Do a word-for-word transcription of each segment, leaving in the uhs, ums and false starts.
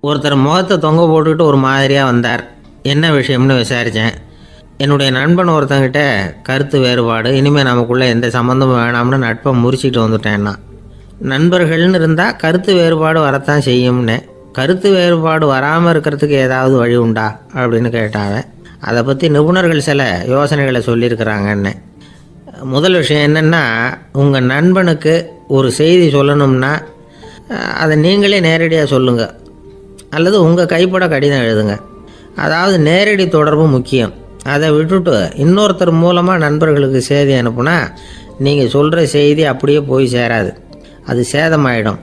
ஒருத்தர் முகத்தை தொங்க போட்டுக்கிட்டு ஒரு மாதிரியாக வந்தார். என்ன விஷயம்னு விசாரித்தேன். என்னுடைய நண்பன் ஒருத்தங்கிட்ட கருத்து வேறுபாடு, இனிமேல் நமக்குள்ளே எந்த சம்மந்தமும் வேணாம்னு நட்பை முறிச்சிட்டு வந்துட்டேன்னா. நண்பர்கள்னு இருந்தால் கருத்து வேறுபாடு வரத்தான் செய்யும்னு. கருத்து வேறுபாடு வராமல் இருக்கிறதுக்கு ஏதாவது வழி உண்டா அப்படின்னு கேட்டாங்க. அதை பற்றி நிபுணர்கள் சில யோசனைகளை சொல்லியிருக்கிறாங்கன்னு. முதல் விஷயம் என்னென்னா, உங்கள் நண்பனுக்கு ஒரு செய்தி சொல்லணும்னா அதை நீங்களே நேரடியாக சொல்லுங்கள், அல்லது உங்கள் கைப்பட கடிதம் எழுதுங்க. அதாவது நேரடி தொடர்பு முக்கியம். அதை விட்டுட்டு இன்னொருத்தர் மூலமாக நண்பர்களுக்கு செய்தி அனுப்புனா நீங்கள் சொல்கிற செய்தி அப்படியே போய் சேராது, அது சேதமாயிடும்.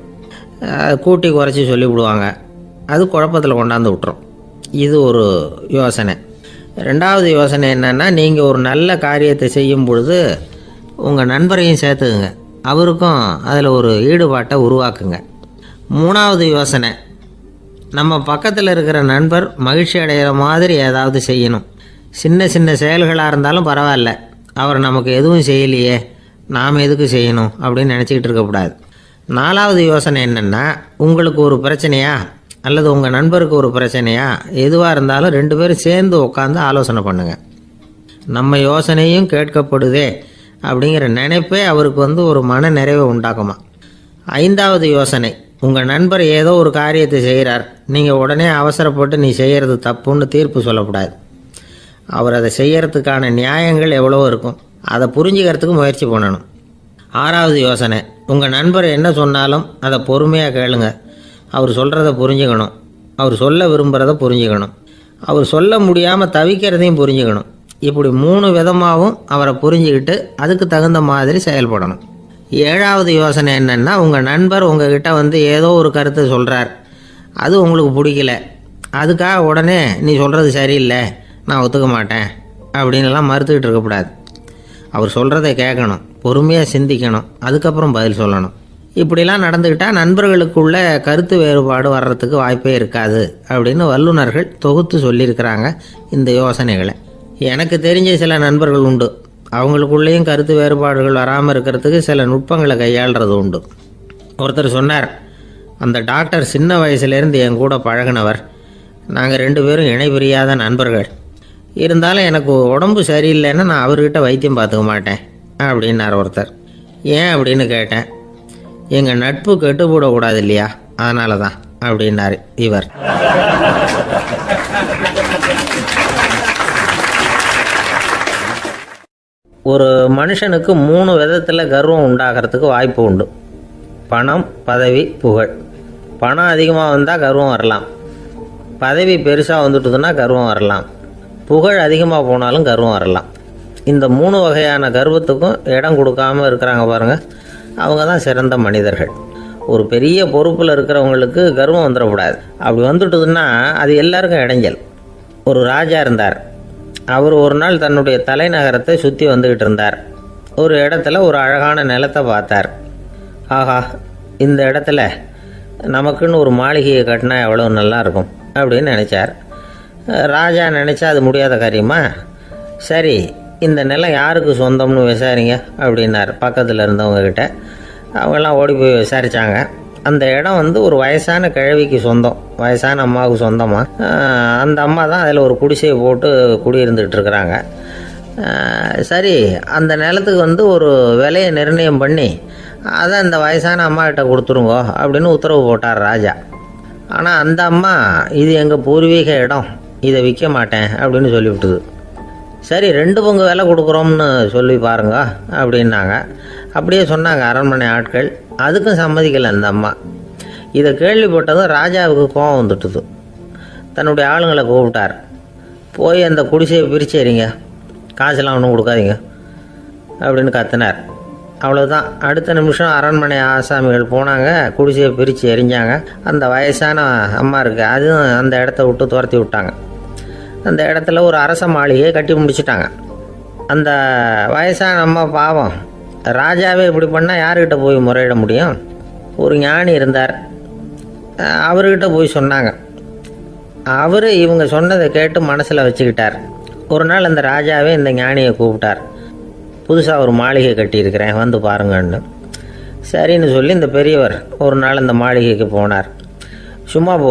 கூட்டி குறைச்சி சொல்லிவிடுவாங்க, அது குழப்பத்தில் கொண்டாந்து விட்டுரும். இது ஒரு யோசனை. ரெண்டாவது யோசனை என்னென்னா, நீங்கள் ஒரு நல்ல காரியத்தை செய்யும் பொழுது உங்கள் நண்பரையும் சேர்த்துக்குங்க, அவருக்கும் அதில் ஒரு ஈடுபாட்டை உருவாக்குங்க. மூணாவது யோசனை, நம்ம பக்கத்தில் இருக்கிற நண்பர் மகிழ்ச்சி அடைகிற மாதிரி ஏதாவது செய்யணும். சின்ன சின்ன செயல்களாக இருந்தாலும் பரவாயில்ல, அவர் நமக்கு எதுவும் செய்யலையே, நாம் எதுக்கு செய்யணும் அப்படின்னு நினச்சிக்கிட்டு இருக்கக்கூடாது. நாலாவது யோசனை என்னென்னா, உங்களுக்கு ஒரு பிரச்சனையா அல்லது உங்கள் நண்பருக்கு ஒரு பிரச்சனையா, எதுவாக இருந்தாலும் ரெண்டு பேரும் சேர்ந்து உட்காந்து ஆலோசனை பண்ணுங்கள். நம்ம யோசனையும் கேட்கப்படுதே அப்படிங்கிற நினைப்பே அவருக்கு வந்து ஒரு மன நிறைவை உண்டாக்குமா. ஐந்தாவது யோசனை, உங்கள் நண்பர் ஏதோ ஒரு காரியத்தை செய்கிறார், நீங்கள் உடனே அவசரப்பட்டு நீ செய்கிறது தப்புன்னு தீர்ப்பு சொல்லக்கூடாது. அவர் அதை செய்யறதுக்கான நியாயங்கள் எவ்வளோ இருக்கும், அதை புரிஞ்சுக்கிறதுக்கு முயற்சி பண்ணணும். ஆறாவது யோசனை, உங்கள் நண்பர் என்ன சொன்னாலும் அதை பொறுமையாக கேளுங்க. அவர் சொல்கிறத புரிஞ்சுக்கணும், அவர் சொல்ல விரும்புகிறத புரிஞ்சுக்கணும், அவர் சொல்ல முடியாமல் தவிக்கிறதையும் புரிஞ்சுக்கணும். இப்படி மூணு விதமாகவும் அவரை புரிஞ்சுக்கிட்டு அதுக்கு தகுந்த மாதிரி செயல்படணும். ஏழாவது யோசனை என்னென்னா, உங்கள் நண்பர் உங்ககிட்ட வந்து ஏதோ ஒரு கருத்தை சொல்கிறார், அது உங்களுக்கு பிடிக்கல, அதுக்காக உடனே நீ சொல்கிறது சரியில்லை, நான் ஒத்துக்க மாட்டேன் அப்படின்லாம் மறுத்துக்கிட்டு இருக்கக்கூடாது. அவர் சொல்கிறத கேட்கணும், பொறுமையாக சிந்திக்கணும், அதுக்கப்புறம் பதில் சொல்லணும். இப்படிலாம் நடந்துக்கிட்டால் நண்பர்களுக்குள்ள கருத்து வேறுபாடு வர்றதுக்கு வாய்ப்பே இருக்காது அப்படின்னு வல்லுநர்கள் தொகுத்து சொல்லியிருக்கிறாங்க இந்த யோசனைகளை. எனக்கு தெரிஞ்ச சில நண்பர்கள் உண்டு, அவங்களுக்குள்ளேயும் கருத்து வேறுபாடுகள் வராமல் இருக்கிறதுக்கு சில நுட்பங்களை கையாளுறது உண்டு. ஒருத்தர் சொன்னார், அந்த டாக்டர் சின்ன வயசுலேருந்து என் கூட பழகினவர், நாங்கள் ரெண்டு பேரும் இணை பிரியாத நண்பர்கள். இருந்தாலும் எனக்கு உடம்பு சரியில்லைன்னா நான் அவர்கிட்ட வைத்தியம் பார்த்துக்க மாட்டேன் அப்படின்னார் ஒருத்தர். ஏன் அப்படின்னு கேட்டேன். எங்கள் நட்பு கெட்டுப்படக்கூடாது இல்லையா, அதனால தான் அப்படின்னார் இவர். ஒரு மனுஷனுக்கு மூணு விதத்தில் கர்வம் உண்டாகிறதுக்கு வாய்ப்பு உண்டு. பணம், பதவி, புகழ். பணம் அதிகமாக வந்தால் கர்வம் வரலாம், பதவி பெருசாக வந்துட்டுதுன்னா கர்வம் வரலாம், புகழ் அதிகமாக போனாலும் கர்வம் வரலாம். இந்த மூணு வகையான கர்வத்துக்கும் இடம் கொடுக்காமல் இருக்கிறாங்க பாருங்கள், அவங்க தான் சிறந்த மனிதர்கள். ஒரு பெரிய பொறுப்பில் இருக்கிறவங்களுக்கு கர்வம் வந்துடக்கூடாது. அப்படி வந்துட்டுதுன்னா அது எல்லாருக்கும் இடைஞ்சல். ஒரு ராஜா இருந்தார். அவர் ஒரு நாள் தன்னுடைய தலைநகரத்தை சுற்றி வந்துக்கிட்டு இருந்தார். ஒரு இடத்துல ஒரு அழகான நிலத்தை பார்த்தார். ஆஹா, இந்த இடத்துல நமக்குன்னு ஒரு மாளிகையை கட்டினா எவ்வளோ நல்லா இருக்கும் அப்படின்னு நினச்சார். ராஜா நினச்சா அது முடியாத காரியமா? சரி, இந்த நிலம் யாருக்கு சொந்தம்னு விசாரிங்க அப்படின்னார் பக்கத்தில் இருந்தவங்கக்கிட்ட. அவங்கெல்லாம் ஓடி போய் விசாரித்தாங்க. அந்த இடம் வந்து ஒரு வயசான கிழவிக்கு சொந்தம், வயசான அம்மாவுக்கு சொந்தமாக. அந்த அம்மா தான் அதில் ஒரு குடிசையை போட்டு குடியிருந்துக்கிட்டு இருக்கிறாங்க. சரி, அந்த நிலத்துக்கு வந்து ஒரு விலையை நிர்ணயம் பண்ணி அதை அந்த வயசான அம்மாக்கிட்ட கொடுத்துருங்கோ அப்படின்னு உத்தரவு போட்டார் ராஜா. ஆனால் அந்த அம்மா, இது எங்கள் பூர்வீக இடம், இதை விற்க மாட்டேன் அப்படின்னு சொல்லிவிட்டுது. சரி, ரெண்டு பங்கு விலை கொடுக்குறோம்னு சொல்லி பாருங்க அப்படின்னாங்க. அப்படியே சொன்னாங்க அரண்மனை ஆட்கள். அதுக்கும் சம்மதிக்கலை அந்த அம்மா. இதை கேள்விப்பட்டதும் ராஜாவுக்கு கோபம் வந்துட்டுது. தன்னுடைய ஆளுங்களை கூப்பிட்டார். போய் அந்த குடிசையை பிரித்து எறிங்க, காசெல்லாம் ஒன்றும் கொடுக்காதீங்க அப்படின்னு கத்தினார். அவ்வளோதான். அடுத்த நிமிஷம் அரண்மனை ஆசாமிகள் போனாங்க, குடிசையை பிரித்து எரிஞ்சாங்க. அந்த வயசான அம்மா இருக்குது, அதுவும் அந்த இடத்த விட்டு துரத்தி விட்டாங்க. அந்த இடத்துல ஒரு அரச மாளிகையை கட்டி முடிச்சிட்டாங்க. அந்த வயசான அம்மா பாவம், ராஜாவே இப்படி பண்ணால் யார்கிட்ட போய் முறையிட முடியும்? ஒரு ஞானி இருந்தார், அவர்கிட்ட போய் சொன்னாங்க. அவர் இவங்க சொன்னதை கேட்டு மனசில் வச்சுக்கிட்டார். ஒரு நாள் அந்த ராஜாவே இந்த ஞானியை கூப்பிட்டார். புதுசாக ஒரு மாளிகை கட்டியிருக்கிறேன், வந்து பாருங்கன்னு. சரின்னு சொல்லி இந்த பெரியவர் ஒரு நாள் இந்த மாளிகைக்கு போனார். சும்மா போகல,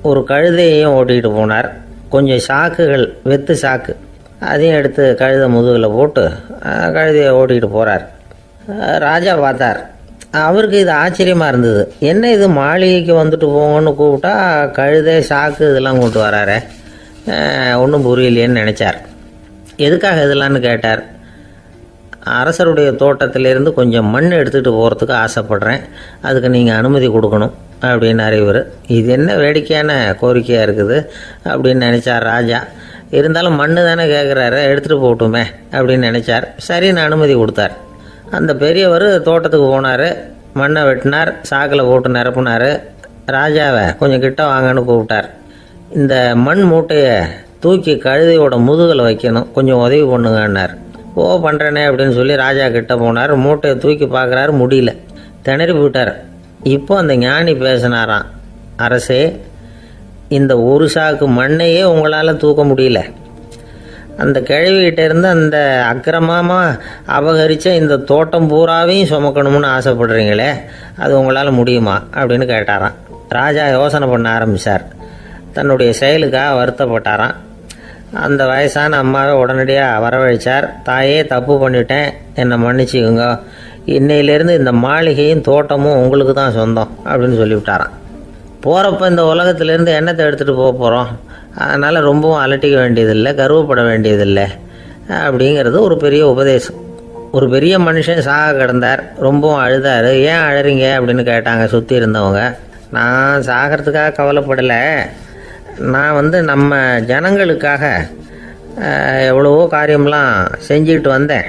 ஒரு கழுதையையும் ஓட்டிகிட்டு போனார். கொஞ்சம் சாக்குகள், வெத்து சாக்கு, அதையும் எடுத்து கழுதை முதுகில் போட்டு கழுதையை ஓட்டிகிட்டு போகிறார். ராஜா பார்த்தார். அவருக்கு இது ஆச்சரியமாக இருந்தது. என்ன இது, மாளிகைக்கு வந்துட்டு போங்கன்னு கூப்பிட்டா கழுதை சாக்கு இதெல்லாம் கொண்டு வராரு, ஒன்றும் புரியலையேன்னு நினச்சார். எதுக்காக இதெல்லாம்னு கேட்டார். அரசருடைய தோட்டத்திலேருந்து கொஞ்சம் மண் எடுத்துகிட்டு போகிறதுக்கு ஆசைப்பட்றேன், அதுக்கு நீங்கள் அனுமதி கொடுக்கணும் அப்படின்னு இவர். இது என்ன வேடிக்கையான கோரிக்கையாக இருக்குது அப்படின்னு நினச்சார் ராஜா. இருந்தாலும் மண் தானே கேட்குறாரு, எடுத்துகிட்டு போகட்டுமே அப்படின்னு நினச்சார். சரின்னு அனுமதி கொடுத்தார். அந்த பெரியவர் தோட்டத்துக்கு போனார், மண்ணை வெட்டினார், சாக்கில் போட்டு நிரப்புனார். ராஜாவை கொஞ்சம் கிட்ட வாங்கன்னு கூப்பிட்டார். இந்த மண் மூட்டையை தூக்கி கழுதையோட முதுகில் வைக்கணும், கொஞ்சம் உதவி பண்ணுங்கன்னார். ஓ பண்ணுறேனே அப்படின்னு சொல்லி ராஜா கிட்ட போனார். மூட்டையை தூக்கி பார்க்குறாரு, முடியல, திணறி போயிட்டார். இப்போ அந்த ஞானி பேசினாராம். அரசே, இந்த ஒரு சாக்கு மண்ணையே உங்களால் தூக்க முடியல, அந்த கிழவிகிட்ட இருந்து அந்த அக்கிரமமாக அபகரித்த இந்த தோட்டம் பூராவையும் சுமக்கணும்னு ஆசைப்படுறீங்களே, அது உங்களால் முடியுமா அப்படின்னு கேட்டாராம். ராஜா யோசனை பண்ண ஆரம்பித்தார். தன்னுடைய செயலுக்காக வருத்தப்பட்டாராம். அந்த வயசான அம்மாவை உடனடியாக வரவழைச்சார். தாயே, தப்பு பண்ணிட்டேன், என்னை மன்னிச்சுக்குங்க, இன்னையிலேருந்து இந்த மாளிகையும் தோட்டமும் உங்களுக்கு தான் சொந்தம் அப்படின்னு சொல்லிவிட்டாராம். போகிறப்ப இந்த உலகத்திலேருந்து எண்ணத்தை எடுத்துகிட்டு போக போகிறோம், அதனால் ரொம்பவும் அலட்டிக்க வேண்டியதில்லை, கர்வப்பட வேண்டியதில்லை அப்படிங்கிறது ஒரு பெரிய உபதேசம். ஒரு பெரிய மனுஷன் சாக கிடந்தார், ரொம்பவும் அழுதார். ஏன் அழறீங்க அப்படின்னு கேட்டாங்க சுற்றி இருந்தவங்க. நான் சாகிறதுக்காக கவலைப்படலை, நான் வந்து நம்ம ஜனங்களுக்காக எவ்வளவோ காரியம்லாம் செஞ்சுக்கிட்டு வந்தேன்.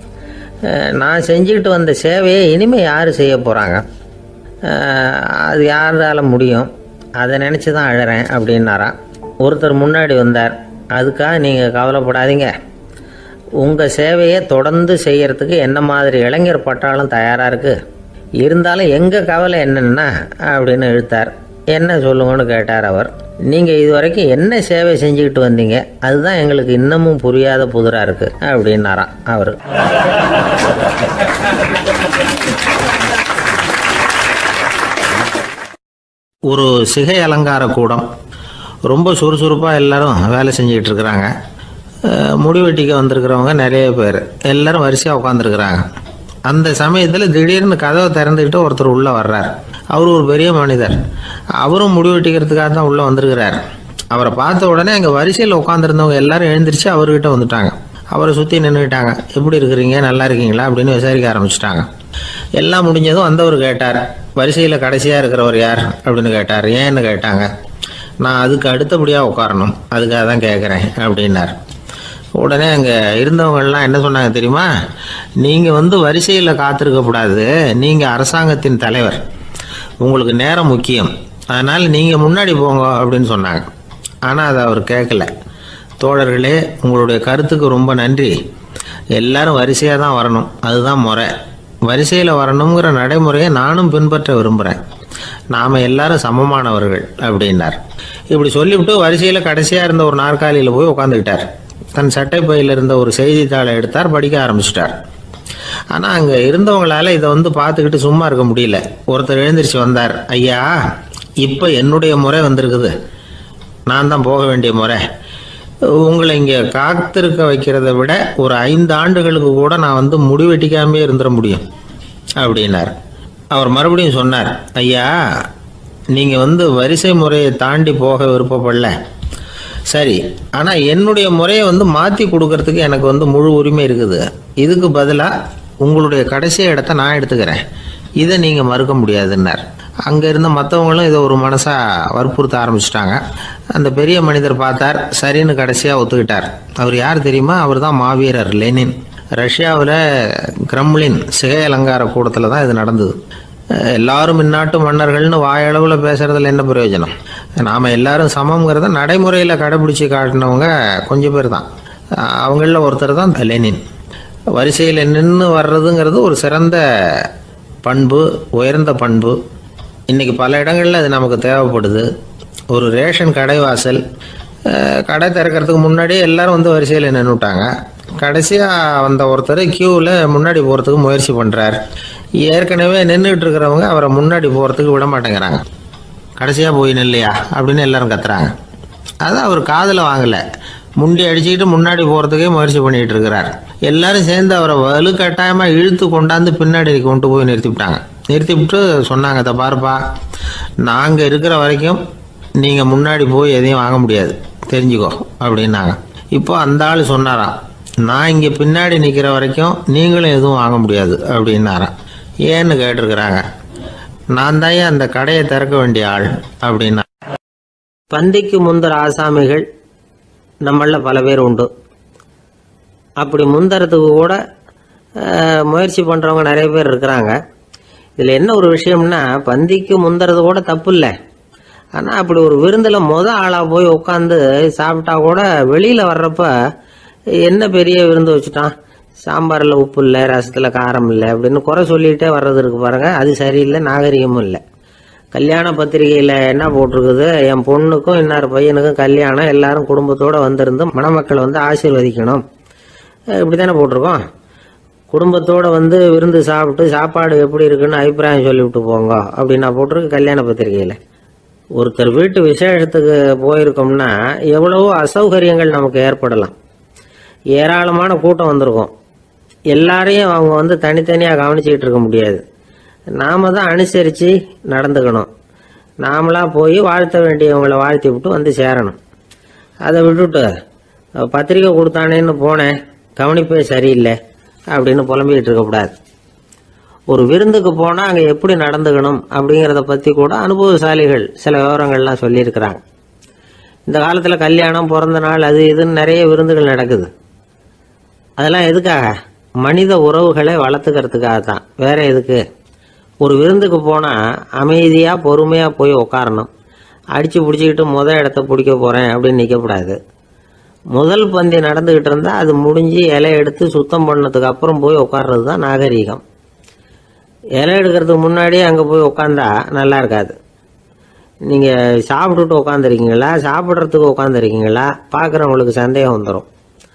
நான் செஞ்சுக்கிட்டு வந்த சேவையை இனிமேல் யார் செய்ய போகிறாங்க, அது யாரால் முடியும், அதை நினச்சி தான் அழறேன் அப்படின்னாராம். ஒருத்தர் முன்னாடி வந்தார். அதுக்காக நீங்கள் கவலைப்படாதீங்க, உங்கள் சேவையை தொடர்ந்து செய்கிறதுக்கு என்ன மாதிரி இளைஞர் பட்டாலும் தயாராக இருக்குது, இருந்தாலும் எங்கள் கவலை என்னென்னா அப்படின்னு இழுத்தார். என்ன சொல்லுங்கன்னு கேட்டார் அவர். நீங்கள் இது வரைக்கும் என்ன சேவை செஞ்சுக்கிட்டு வந்தீங்க, அதுதான் எங்களுக்கு இன்னமும் புரியாத புதிராக இருக்குது அப்படின்னாராம் அவர். ஒரு சிகை அலங்கார கூடம், ரொம்ப சுறுசுறுப்பாக எல்லாரும் வேலை செஞ்சுக்கிட்டு இருக்கிறாங்க. முடிவெட்டிக்க வந்திருக்கிறவங்க நிறைய பேர், எல்லாரும் வரிசையாக உட்காந்துருக்குறாங்க. அந்த சமயத்தில் திடீர்னு கதவை திறந்துக்கிட்டு ஒருத்தர் உள்ளே வர்றார். அவர் ஒரு பெரிய மனிதர், அவரும் முடிவெட்டிக்கிறதுக்காக தான் உள்ளே வந்திருக்கிறார். அவரை பார்த்த உடனே அங்கே வரிசையில் உட்காந்துருந்தவங்க எல்லாரும் எழுந்திரிச்சு அவர்கிட்ட வந்துட்டாங்க. அவரை சுற்றி நின்றுக்கிட்டாங்க. எப்படி இருக்கிறீங்க, நல்லா இருக்கீங்களா அப்படின்னு விசாரிக்க ஆரம்பிச்சிட்டாங்க. எல்லாம் முடிஞ்சதும் வந்தவர் கேட்டார், வரிசையில் கடைசியாக இருக்கிறவர் யார் அப்படின்னு கேட்டார். ஏன்னு கேட்டாங்க. நான் அதுக்கு அடுத்தபடியாக உட்காரணும், அதுக்காக தான் கேட்குறேன் அப்படின்னார். உடனே அங்கே இருந்தவங்கள்லாம் என்ன சொன்னாங்க தெரியுமா, நீங்கள் வந்து வரிசையில் காத்திருக்கக்கூடாது, நீங்கள் அரசாங்கத்தின் தலைவர், உங்களுக்கு நேரம் முக்கியம், அதனால் நீங்கள் முன்னாடி போங்க அப்படின்னு சொன்னாங்க. ஆனால் அதை அவர் கேட்கல. தோழர்களே, உங்களுடைய கருத்துக்கு ரொம்ப நன்றி, எல்லாரும் வரிசையாக தான் வரணும், அதுதான் முறை, வரிசையில் வரணுங்கிற நடைமுறையை நானும் பின்பற்ற விரும்புகிறேன், நாம் எல்லாரும் சமமானவர்கள் அப்படின்னார். இப்படி சொல்லிவிட்டு வரிசையில் கடைசியாக இருந்த ஒரு நாற்காலியில் போய் உட்காந்துக்கிட்டார். தன் சட்டை பையில் இருந்த ஒரு செய்தித்தாளை எடுத்தார், படிக்க ஆரம்பிச்சிட்டார். ஆனால் அங்கே இருந்தவங்களால இதை வந்து பார்த்துக்கிட்டு சும்மா இருக்க முடியல. ஒருத்தர் எழுந்திரிச்சு வந்தார். ஐயா, இப்போ என்னுடைய முறை வந்திருக்குது, நான் தான் போக வேண்டிய முறை, உங்களை இங்கே காத்திருக்க வைக்கிறத விட ஒரு ஐந்து ஆண்டுகளுக்கு கூட நான் வந்து முடிவெட்டிக்காமே இருந்துட முடியும் அப்படின்னார். அவர் மறுபடியும் சொன்னார், ஐயா, நீங்கள் வந்து வரிசை முறையை தாண்டி போக விருப்பப்படல, சரி, ஆனால் என்னுடைய முறையை வந்து மாற்றி கொடுக்கறதுக்கு எனக்கு வந்து முழு உரிமை இருக்குது, இதுக்கு பதிலாக உங்களுடைய கடைசி இடத்த நான் எடுத்துக்கிறேன், இதை நீங்கள் மறுக்க முடியாதுன்னார். அங்கே இருந்த மற்றவங்களும் இதை ஒரு மனசாக வற்புறுத்த ஆரம்பிச்சிட்டாங்க. அந்த பெரிய மனிதர் பார்த்தார், சரின்னு கடைசியாக ஒத்துக்கிட்டார். அவர் யார் தெரியுமா, அவர் தான் மாவீரர் லெனின். ரஷ்யாவில் கிரெம்ளின் சிகை அலங்கார கூடத்தில் தான் இது நடந்தது. எல்லாரும் இந்நாட்டு மன்னர்கள்னு வாயளவில் பேசுகிறதுல என்ன பிரயோஜனம், நாம் எல்லாரும் சமங்கிறத நடைமுறையில் கடைபிடிச்சி காட்டினவங்க கொஞ்சம் பேர் தான். அவங்களில் ஒருத்தர் தான் லெனின். வரிசையில் நின்று வர்றதுங்கிறது ஒரு சிறந்த பண்பு, உயர்ந்த பண்பு. இன்றைக்கி பல இடங்களில் அது நமக்கு தேவைப்படுது. ஒரு ரேஷன் கடை வாசல், கடை திறக்கிறதுக்கு முன்னாடியே எல்லோரும் வந்து வரிசையில் நின்றுட்டாங்க. கடைசியாக வந்த ஒருத்தர் க்யூவில் முன்னாடி போகிறதுக்கு முயற்சி பண்ணுறார். ஏற்கனவே நின்றுட்டு இருக்கிறவங்க அவரை முன்னாடி போகிறதுக்கு விட மாட்டேங்கிறாங்க. கடைசியாக போய் நில்லையா அப்படின்னு எல்லாரும் கத்துறாங்க. அதான் அவர் காதில் வாங்கலை. முண்டி அடிச்சுக்கிட்டு முன்னாடி போகிறதுக்கே முயற்சி பண்ணிகிட்டு இருக்கிறார். எல்லாரும் சேர்ந்து அவரை வலுக்கட்டாயமாக இழுத்து கொண்டாந்து பின்னாடி கொண்டு போய் நிறுத்திவிட்டாங்க. நிறுத்திவிட்டு சொன்னாங்க, இதை பாருப்பா, நாங்கள் இருக்கிற வரைக்கும் நீங்கள் முன்னாடி போய் எதையும் வாங்க முடியாது, தெரிஞ்சுக்கோ அப்படின்னாங்க. இப்போ அந்த ஆள் சொன்னாராம், நான் இங்கே பின்னாடி நிற்கிற வரைக்கும் நீங்களும் எதுவும் வாங்க முடியாது அப்படின்னாராம். ஏன்னு கேட்டிருக்கிறாங்க. நான் தான் அந்த கடையை திறக்க வேண்டிய ஆள் அப்படின்னா. பந்திக்கு முந்தர ஆசாமிகள் நம்மள பல பேர் உண்டு. அப்படி முந்தறதுக்கு கூட முயற்சி பண்ணுறவங்க நிறைய பேர் இருக்கிறாங்க. இதில் என்ன ஒரு விஷயம்னா, பந்திக்கு முந்தறது கூட தப்பு இல்லை. ஆனால் அப்படி ஒரு விருந்தில் முத ஆளாக போய் உட்காந்து சாப்பிட்டா கூட வெளியில் வர்றப்ப என்ன பெரிய விருந்து வச்சுட்டான், சாம்பாரில் உப்பு இல்லை, ரசத்தில் காரம் இல்லை அப்படின்னு குறை சொல்லிகிட்டே வர்றது இருக்கு பாருங்க, அது சரியில்லை, நாகரிகமும் இல்லை. கல்யாண பத்திரிகையில் என்ன போட்டிருக்குது, என் பொண்ணுக்கும் இன்னார் பையனுக்கும் கல்யாணம், எல்லாரும் குடும்பத்தோடு வந்திருந்து மணமக்கள் வந்து ஆசீர்வதிக்கணும், இப்படி தானே போட்டிருக்கோம். குடும்பத்தோடு வந்து விருந்து சாப்பிட்டு சாப்பாடு எப்படி இருக்குன்னு அபிப்பிராயம் சொல்லிவிட்டு போங்க அப்படின்னா போட்டிருக்கு கல்யாண பத்திரிகையில். ஒருத்தர் வீட்டு விசேஷத்துக்கு போயிருக்கோம்னா எவ்வளவோ அசௌகரியங்கள் நமக்கு ஏற்படலாம். ஏராளமான கூட்டம் வந்திருக்கும். எல்லாரையும் அவங்க வந்து தனித்தனியாக கவனிச்சிக்கிட்டு இருக்க முடியாது. நாம தான் அனுசரித்து நடந்துக்கணும். நாமளாக போய் வாழ்த்த வேண்டியவங்களை வாழ்த்தி விட்டு வந்து சேரணும். அதை விட்டுட்டு பத்திரிக்கை கொடுத்தானேன்னு போனேன், கவனிப்பே சரியில்லை அப்படின்னு புலம்பிக்கிட்டு இருக்கக்கூடாது. ஒரு விருந்துக்கு போனால் அங்கே எப்படி நடந்துக்கணும் அப்படிங்கிறத பற்றி கூட அனுபவசாலிகள் சில விவரங்கள்லாம் சொல்லியிருக்கிறாங்க. இந்த காலத்தில் கல்யாணம், பிறந்த நாள், அது இதுன்னு நிறைய விருந்துகள் நடக்குது. அதெல்லாம் எதுக்காக? மனித உறவுகளை வளர்த்துக்கிறதுக்காக தான், வேற எதுக்கு? ஒரு விருந்துக்கு போனால் அமைதியாக பொறுமையாக போய் உட்காரணும். அடித்து பிடிச்சிக்கிட்டு முதல் இடத்த பிடிக்க போகிறேன் அப்படின்னு நிற்கக்கூடாது. முதல் பந்தி நடந்துக்கிட்டு இருந்தால் அது முடிஞ்சு இலை எடுத்து சுத்தம் பண்ணதுக்கு அப்புறம் போய் உட்கார்றது தான் நாகரீகம். இலை எடுக்கிறதுக்கு முன்னாடியே அங்கே போய் உட்காந்தா நல்லா இருக்காது. நீங்கள் சாப்பிட்டுட்டு உட்காந்துருக்கீங்களா, சாப்பிட்றதுக்கு உட்காந்துருக்கீங்களா, பார்க்குறவங்களுக்கு சந்தேகம் வந்துடும்.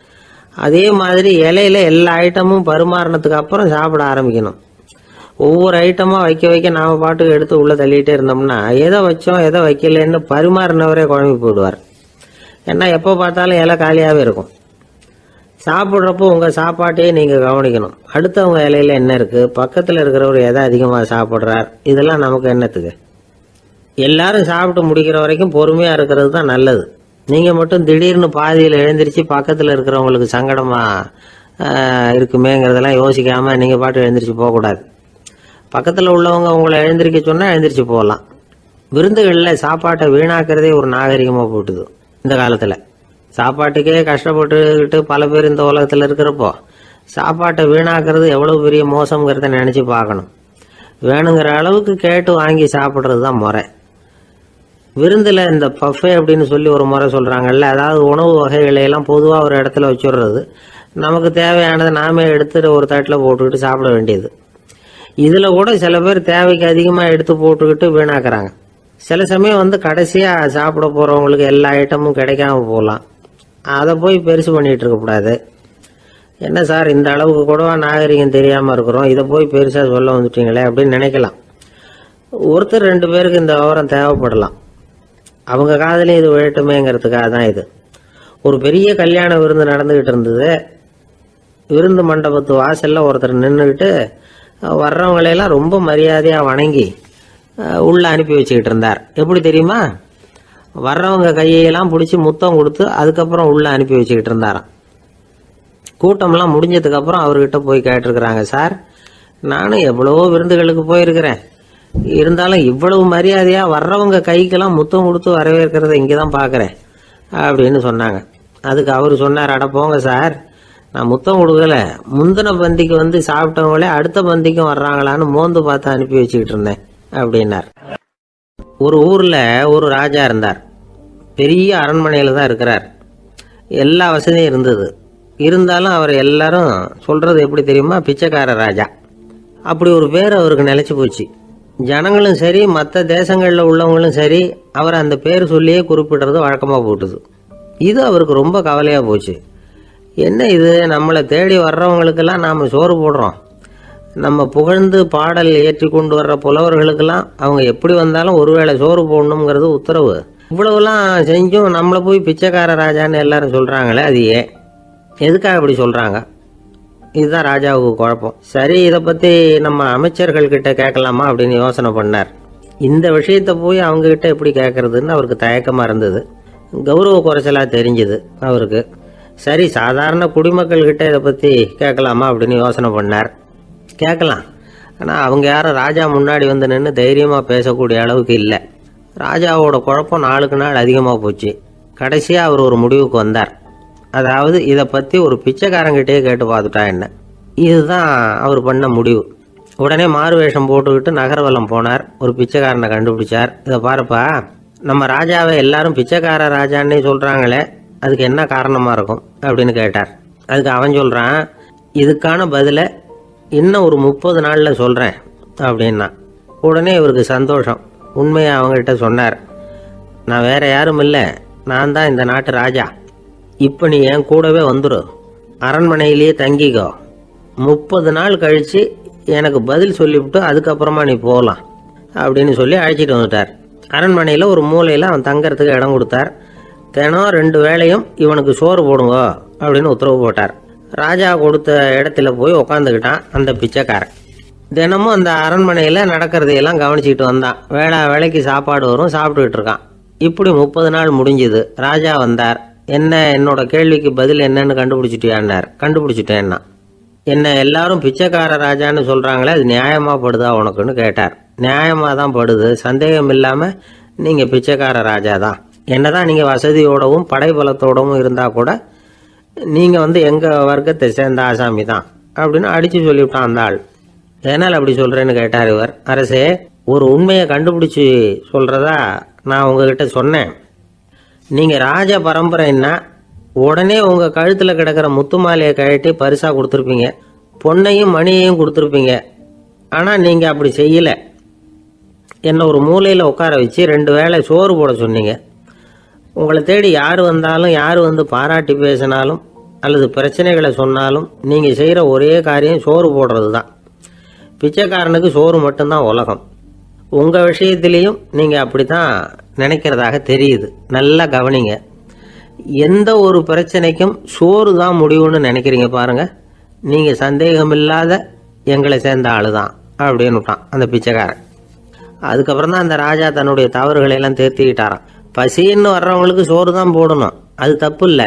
அதே மாதிரி இலையில எல்லா ஐட்டமும் பரிமாறினதுக்கு அப்புறம் சாப்பிட ஆரம்பிக்கணும். ஒவ்வொரு ஐட்டமாக வைக்க வைக்க நாம் பாட்டுக்கு எடுத்து உள்ளே தள்ளிகிட்டே இருந்தோம்னா எதை வச்சோம் எதை வைக்கலன்னு பரிமாறினவரே குழம்பி போயிடுவார். ஏன்னா எப்போ பார்த்தாலும் இலை காலியாகவே இருக்கும். சாப்பிட்றப்போ உங்கள் சாப்பாட்டையே நீங்கள் கவனிக்கணும். அடுத்தவங்க இலையில என்ன இருக்குது, பக்கத்தில் இருக்கிறவர் எதை அதிகமாக சாப்பிட்றார், இதெல்லாம் நமக்கு என்னத்துக்கு? எல்லாரும் சாப்பிட்டு முடிக்கிற வரைக்கும் பொறுமையாக இருக்கிறது தான் நல்லது. நீங்கள் மட்டும் திடீர்னு பாதியில் எழுந்திரிச்சு பக்கத்தில் இருக்கிறவங்களுக்கு சங்கடமாக இருக்குமேங்கிறதெல்லாம் யோசிக்காமல் நீங்கள் பாட்டு எழுந்திரிச்சு போகக்கூடாது. பக்கத்தில் உள்ளவங்க உங்களை எழுந்திரிக்க சொன்னால் எழுந்திரிச்சு போகலாம். விருந்துகளில் சாப்பாட்டை வீணாக்கிறதே ஒரு நாகரிகமாக போட்டுது. இந்த காலத்தில் சாப்பாட்டுக்கே கஷ்டப்பட்டுக்கிட்டு பல பேர் இந்த உலகத்தில் இருக்கிறப்போ சாப்பாட்டை வீணாக்கிறது எவ்வளோ பெரிய மோசங்கிறத நினச்சி பார்க்கணும். வேணுங்கிற அளவுக்கு கேட்டு வாங்கி சாப்பிட்றது தான் முறை. விருந்தில் இந்த பஃபே அப்படின்னு சொல்லி ஒரு முறை சொல்கிறாங்கல்ல, அதாவது உணவு வகைகளையெல்லாம் பொதுவாக ஒரு இடத்துல வச்சுடுறது, நமக்கு தேவையானதை நாமே எடுத்துட்டு ஒரு தட்டில் போட்டுக்கிட்டு சாப்பிட வேண்டியது. இதில் கூட சில பேர் தேவைக்கு அதிகமாக எடுத்து போட்டுக்கிட்டு வீணாக்குறாங்க. சில சமயம் வந்து கடைசியாக சாப்பிட போகிறவங்களுக்கு எல்லா ஐட்டமும் கிடைக்காம போகலாம். அதை போய் பெருசு பண்ணிகிட்டு இருக்கக்கூடாது. என்ன சார் இந்த அளவுக்கு கூடவா நாகரிகம் தெரியாமல் இருக்கிறோம், இதை போய் பெருசாக சொல்ல வந்துட்டீங்களே அப்படின்னு நினைக்கலாம். ஒருத்தர் ரெண்டு பேருக்கு இந்த விவரம் தேவைப்படலாம். அவங்க காதலையும் இது விழட்டுமேங்கிறதுக்காக தான் இது. ஒரு பெரிய கல்யாண விருந்து நடந்துக்கிட்டு இருந்தது. விருந்து மண்டபத்து வாசலில் ஒருத்தர் நின்றுக்கிட்டு வர்றவங்களையெல்லாம் ரொம்ப மரியாதையாக வணங்கி உள்ளே அனுப்பி வச்சுக்கிட்டு இருந்தார். எப்படி தெரியுமா? வர்றவங்க கையெல்லாம் பிடிச்சி முத்தம் கொடுத்து அதுக்கப்புறம் உள்ளே அனுப்பி வச்சுக்கிட்டு இருந்தாராம். கூட்டம்லாம் முடிஞ்சதுக்கப்புறம் அவர்கிட்ட போய் கேட்டிருக்கிறாங்க, சார் நானும் எவ்வளவோ விருந்துகளுக்கு போயிருக்கிறேன், இருந்தாலும் இவ்வளவு மரியாதையாக வர்றவங்க கைக்கெல்லாம் முத்தம் கொடுத்து வரவேற்கிறத இங்கே தான் பார்க்குறேன் அப்படின்னு சொன்னாங்க. அதுக்கு அவர் சொன்னார், அட போங்க சார், நான் முத்தம் கொடுக்கல, முந்தின பந்திக்கு வந்து சாப்பிட்டவங்களே அடுத்த பந்திக்கும் வர்றாங்களான்னு மோந்து பார்த்து அனுப்பி வச்சுக்கிட்டு இருந்தேன் அப்படின்னார். ஒரு ஊரில் ஒரு ராஜா இருந்தார். பெரிய அரண்மனையில் தான் இருக்கிறார். எல்லா வசதியும் இருந்தது. இருந்தாலும் அவர் எல்லாரும் சொல்கிறது எப்படி தெரியுமா, பிச்சைக்கார ராஜா. அப்படி ஒரு பேர் அவருக்கு நிலைச்சி போச்சு. ஜனங்களும் சரி மற்ற தேசங்களில் உள்ளவங்களும் சரி அவர் அந்த பேர் சொல்லியே குறிப்பிடுறது வழக்கமாக போட்டுது. இது அவருக்கு ரொம்ப கவலையாக போச்சு. என்ன இது, நம்மளை தேடி வர்றவங்களுக்கெல்லாம் நாம் சோறு போடுறோம், நம்ம புகழ்ந்து பாடல் ஏற்றி கொண்டு வர்ற புலவர்களுக்கெல்லாம் அவங்க எப்படி வந்தாலும் ஒருவேளை சோறு போடணுங்கிறது உத்தரவு. இவ்வளவுலாம் செஞ்சும் நம்மளை போய் பிச்சைக்கார ராஜான்னு எல்லாரும் சொல்கிறாங்களே, அது ஏன், எதுக்காக இப்படி சொல்கிறாங்க? இதுதான் ராஜாவுக்கு குழப்பம். சரி, இதை பற்றி நம்ம அமைச்சர்கள்கிட்ட கேட்கலாமா அப்படின்னு யோசனை பண்ணார். இந்த விஷயத்தை போய் அவங்கக்கிட்ட எப்படி கேட்கறதுன்னு அவருக்கு தயக்கமாக இருந்தது. கௌரவ குறைச்சலாக தெரிஞ்சுது அவருக்கு. சரி, சாதாரண குடிமக்கள்கிட்ட இதை பற்றி கேட்கலாமா அப்படின்னு யோசனை பண்ணார். கேட்கலாம், ஆனால் அவங்க யாரும் ராஜா முன்னாடி வந்து நின்று தைரியமாக பேசக்கூடிய அளவுக்கு இல்லை. ராஜாவோட குழப்பம் நாளுக்கு நாள் அதிகமாக போச்சு. கடைசியாக அவர் ஒரு முடிவுக்கு வந்தார். அதாவது இதை பற்றி ஒரு பிச்சைக்காரங்கிட்டே கேட்டு பார்த்துட்டா என்ன. இதுதான் அவர் பண்ண முடிவு. உடனே மாறு வேஷம் போட்டுக்கிட்டு நகர்வலம் போனார். ஒரு பிச்சைக்காரனை கண்டுபிடிச்சார். இதை பாருப்பா, நம்ம ராஜாவை எல்லாரும் பிச்சைக்கார ராஜான்னே சொல்கிறாங்களே, அதுக்கு என்ன காரணமாக இருக்கும் அப்படின்னு கேட்டார். அதுக்கு அவன் சொல்கிறான், இதுக்கான பதிலை இன்னும் ஒரு முப்பது நாளில் சொல்கிறேன் அப்படின்னா. உடனே இவருக்கு சந்தோஷம். உண்மையை அவங்ககிட்ட சொன்னார். நான் வேற யாரும் இல்லை, நான் தான் இந்த நாட்டு ராஜா. இப்போ நீ என் கூடவே வந்துடும், அரண்மனையிலேயே தங்கிக்கோ. முப்பது நாள் கழித்து எனக்கு பதில் சொல்லிவிட்டு அதுக்கப்புறமா நீ போகலாம் அப்படின்னு சொல்லி அழைச்சிட்டு வந்துட்டார். அரண்மனையில் ஒரு மூலையில் அவன் தங்கறதுக்கு இடம் கொடுத்தார். தினம் ரெண்டு வேளையும் இவனுக்கு சோறு போடுங்க அப்படின்னு உத்தரவு போட்டார். ராஜா கொடுத்த இடத்துல போய் உக்காந்துக்கிட்டான் அந்த பிச்சைக்காரன். தினமும் அந்த அரண்மனையில் நடக்கிறதையெல்லாம் கவனிச்சிக்கிட்டு வந்தான். வேளா வேலைக்கு சாப்பாடு வரும், சாப்பிட்டுக்கிட்டு இருக்கான். இப்படி முப்பது நாள் முடிஞ்சுது. ராஜா வந்தார். என்ன, என்னோட கேள்விக்கு பதில் என்னன்னு கண்டுபிடிச்சிட்டியான்னார். கண்டுபிடிச்சிட்டேன்னா. என்ன எல்லாரும் பிச்சைக்கார ராஜான்னு சொல்கிறாங்களே, அது நியாயமாக படுதா உனக்குன்னு கேட்டார். நியாயமாக தான் படுது, சந்தேகம் இல்லாமல் நீங்கள் பிச்சைக்கார ராஜா தான். என்னதான் நீங்கள் வசதியோடவும் படைபலத்தோடவும் இருந்தால் கூட நீங்கள் வந்து எங்கள் வர்க்கத்தை சேர்ந்த ஆசாமி தான் அப்படின்னு அடித்து சொல்லிவிட்டான் அந்த ஆள். எதனால் அப்படி சொல்கிறேன்னு கேட்டார் இவர். அரசே, ஒரு உண்மையை கண்டுபிடிச்சி சொல்கிறதா நான் உங்ககிட்ட சொன்னேன். நீங்கள் ராஜ பரம்பரைன்னா உடனே உங்கள் கழுத்தில் கிடக்கிற முத்து மாலையை கழட்டி பரிசாக கொடுத்துருப்பீங்க, பொன்னையும் மணியையும் கொடுத்துருப்பீங்க. ஆனால் நீங்கள் அப்படி செய்யலை. என்னை ஒரு மூலையில் உட்கார வச்சு ரெண்டு வேளை சோறு போட சொன்னீங்க. உங்களை தேடி யார் வந்தாலும், யார் வந்து பாராட்டி பேசினாலும் அல்லது பிரச்சனைகளை சொன்னாலும் நீங்கள் செய்கிற ஒரே காரியம் சோறு போடுறது தான். பிச்சைக்காரனுக்கு சோறு மட்டும்தான் உலகம். உங்கள் விஷயத்திலையும் நீங்கள் அப்படி தான் நினைக்கிறதாக தெரியுது. நல்லா கவனிங்க. எந்த ஒரு பிரச்சனைக்கும் சோறு தான் முடிவுன்னு நினைக்கிறீங்க பாருங்க. நீங்கள் சந்தேகமில்லாத எங்களை சேர்ந்த ஆளு தான் அப்படின்னு விட்டான் அந்த பிச்சைக்காரன். அதுக்கப்புறம் தான் அந்த ராஜா தன்னுடைய தவறுகளை எல்லாம் தேர்த்திக்கிட்டாராம். பசின்னு வர்றவங்களுக்கு சோறு தான் போடணும், அது தப்பு இல்லை.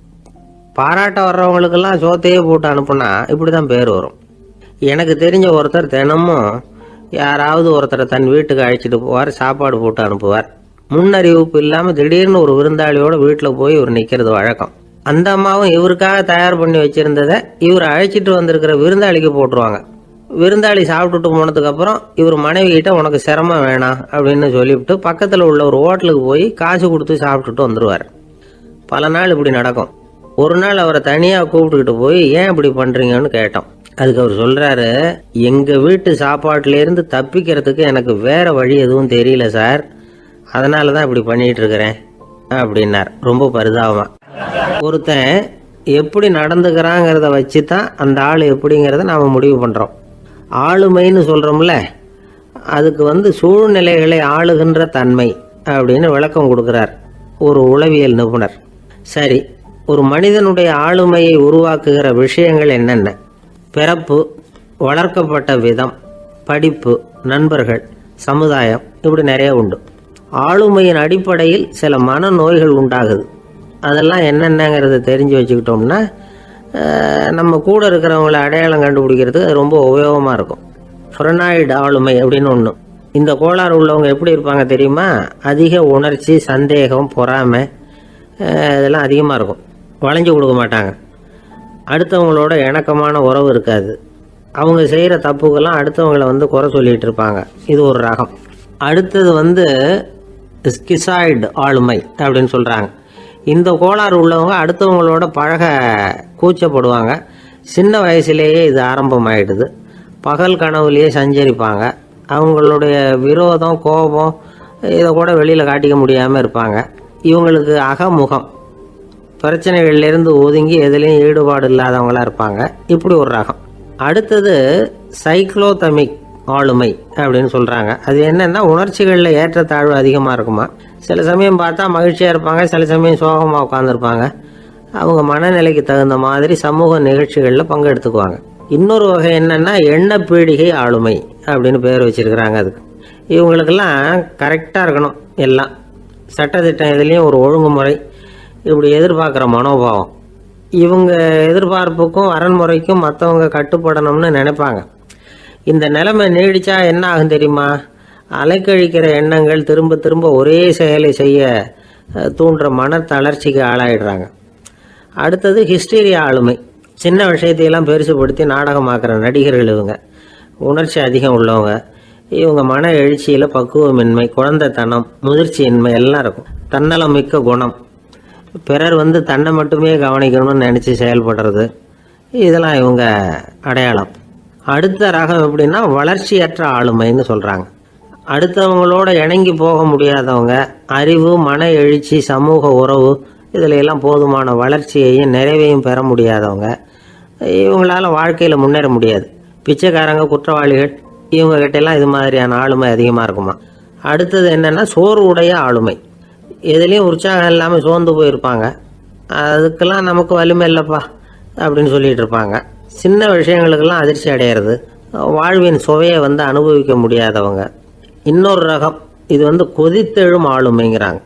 பாராட்ட வர்றவங்களுக்கெல்லாம் சோத்தையே போட்டு அனுப்புனா இப்படி தான் பேர் வரும். எனக்கு தெரிஞ்ச ஒருத்தர் தினமும் யாராவது ஒருத்தரை தன் வீட்டுக்கு அழைச்சிட்டு போவார், சாப்பாடு போட்டு அனுப்புவார். முன்னறிவிப்பு இல்லாமல் திடீர்னு ஒரு விருந்தாளியோட வீட்டில் போய் இவர் நிற்கிறது வழக்கம். அந்த அம்மாவும் இவருக்காக தயார் பண்ணி வச்சிருந்ததை இவர் அழைச்சிட்டு வந்திருக்கிற விருந்தாளிக்கு போட்டுருவாங்க. விருந்தாளி சாப்பிட்டுட்டு போனதுக்கப்புறம் இவர் மனைவி கிட்ட உனக்கு சிரமம் வேணாம் அப்படின்னு சொல்லிவிட்டு பக்கத்தில் உள்ள ஒரு ஹோட்டலுக்கு போய் காசு கொடுத்து சாப்பிட்டுட்டு வந்துடுவார். பல நாள் இப்படி நடக்கும். ஒரு நாள் அவரை தனியாக கூப்பிட்டுக்கிட்டு போய் ஏன் இப்படி பண்ணுறீங்கன்னு கேட்டோம். அதுக்கு அவர் சொல்கிறாரு, எங்கள் வீட்டு சாப்பாட்டிலேருந்து தப்பிக்கிறதுக்கு எனக்கு வேற வழி எதுவும் தெரியல சார், அதனால தான் இப்படி பண்ணிகிட்டு இருக்கிறேன் அப்படின்னார் ரொம்ப பரிதாபமாக. ஒருத்தன் எப்படி நடந்துக்கிறாங்கிறத வச்சு தான் அந்த ஆள் எப்படிங்கிறத நாம் முடிவு பண்ணுறோம். ஆளுமைன்னு சொல்கிறோம்ல, அதுக்கு வந்து சூழ்நிலைகளை ஆளுகின்ற தன்மை அப்படின்னு விளக்கம் கொடுக்குறார் ஒரு உளவியல் நிபுணர். சரி, ஒரு மனிதனுடைய ஆளுமையை உருவாக்குகிற விஷயங்கள் என்னென்ன? பிறப்பு, வளர்க்கப்பட்ட விதம், படிப்பு, நண்பர்கள், சமுதாயம், இப்படி நிறைய உண்டு. ஆளுமையின் அடிப்படையில் சில மனநோய்கள் உண்டாகுது. அதெல்லாம் என்னென்னங்கிறத தெரிஞ்சு வச்சுக்கிட்டோம்னா நம்ம கூட இருக்கிறவங்கள அடையாளம் கண்டுபிடிக்கிறதுக்கு அது ரொம்ப உபயோகமாக இருக்கும். ஃப்ரெனாய்டு ஆளுமை அப்படின்னு ஒன்று. இந்த கோளாறு உள்ளவங்க எப்படி இருப்பாங்க தெரியுமா? அதிக உணர்ச்சி, சந்தேகம், பொறாமை இதெல்லாம் அதிகமாக இருக்கும். வளைஞ்சு கொடுக்க மாட்டாங்க. அடுத்தவங்களோட இணக்கமான உறவு இருக்காது. அவங்க செய்கிற தப்புக்கெல்லாம் அடுத்தவங்களை வந்து குறை சொல்லிகிட்டு இருப்பாங்க. இது ஒரு ரகம். அடுத்தது வந்து ஸ்கிசாய்டு ஆளுமை அப்படின்னு சொல்கிறாங்க. இந்த கோளாறு உள்ளவங்க அடுத்தவங்களோட பழக கூச்சப்படுவாங்க. சின்ன வயசுலேயே இது ஆரம்பமாயிடுது. பகல் கனவுலேயே சஞ்சரிப்பாங்க. அவங்களுடைய விரோதம், கோபம் இதை கூட வெளியில் காட்டிக்க முடியாமல் இருப்பாங்க. இவங்களுக்கு அகமுகம், பிரச்சனைகள்லேருந்து ஒதுங்கி எதுலேயும் ஈடுபாடு இல்லாதவங்களாக இருப்பாங்க. இப்படி ஒரு ரகம். அடுத்தது சைக்ளோதமிக் ஆளுமை அப்படின்னு சொல்கிறாங்க. அது என்னென்னா உணர்ச்சிகளில் ஏற்றத்தாழ்வு அதிகமாக இருக்குமா. சில சமயம் பார்த்தா மகிழ்ச்சியாக இருப்பாங்க, சில சமயம் சோகமாக உட்காந்துருப்பாங்க. அவங்க மனநிலைக்கு தகுந்த மாதிரி சமூக நிகழ்ச்சிகளில் பங்கெடுத்துக்குவாங்க. இன்னொரு வகை என்னென்னா எண்ணப்பீடிகை ஆளுமை அப்படின்னு பேர் வச்சுருக்கிறாங்க. அதுக்கு இவங்களுக்கெல்லாம் கரெக்டாக இருக்கணும், எல்லாம் சட்டத்திட்டம் இதுலேயும் ஒரு ஒழுங்குமுறை இப்படி எதிர்பார்க்குற மனோபாவம். இவங்க எதிர்பார்ப்புக்கும் அரண்முறைக்கும் மற்றவங்க கட்டுப்படணும்னு நினைப்பாங்க. இந்த நிலைமை நீடிச்சா என்ன ஆகும் தெரியுமா? அலைக்கழிக்கிற எண்ணங்கள் திரும்ப திரும்ப ஒரே செயலை செய்ய தூண்டுற மன தளர்ச்சிக்கு ஆளாயிடுறாங்க. அடுத்தது ஹிஸ்டீரியா ஆளுமை. சின்ன விஷயத்தையெல்லாம் பெருசுப்படுத்தி நாடகமாக்குற நடிகர்கள் இவங்க. உணர்ச்சி அதிகம் உள்ளவங்க. இவங்க மன எழுச்சியில் பக்குவமின்மை, குழந்தைத்தனம், முதிர்ச்சியின்மை எல்லாம் இருக்கும். தன்னலம் மிக்க குணம், பிறர் வந்து தன்னை மட்டுமே கவனிக்கணும்னு நினச்சி செயல்படுறது, இதெல்லாம் இவங்க அடையாளம். அடுத்த ரகம் எப்படின்னா வளர்ச்சியற்ற ஆளுமைன்னு சொல்கிறாங்க. அடுத்தவங்களோட இணங்கி போக முடியாதவங்க, அறிவு, மன எழுச்சி, சமூக உறவு இதில் எல்லாம் போதுமான வளர்ச்சியையும் நிறைவையும் பெற முடியாதவங்க. இவங்களால் வாழ்க்கையில் முன்னேற முடியாது. பிச்சைக்காரங்க, குற்றவாளிகள் இவங்ககிட்டெல்லாம் இது மாதிரியான ஆளுமை அதிகமாக இருக்குமா. அடுத்தது என்னென்னா சோர்வுடைய ஆளுமை. எதுலேயும் உற்சாகம் இல்லாமல் சோர்ந்து போயிருப்பாங்க. அதுக்கெல்லாம் நமக்கு வலிமை இல்லைப்பா அப்படின்னு சொல்லிகிட்டு இருப்பாங்க. சின்ன விஷயங்களுக்கெல்லாம் அதிர்ச்சி அடையிறது, வாழ்வின் சுவையை வந்து அனுபவிக்க முடியாதவங்க. இன்னொரு ரகம், இது வந்து கொதித்தெழும் ஆளுமைங்கிறாங்க.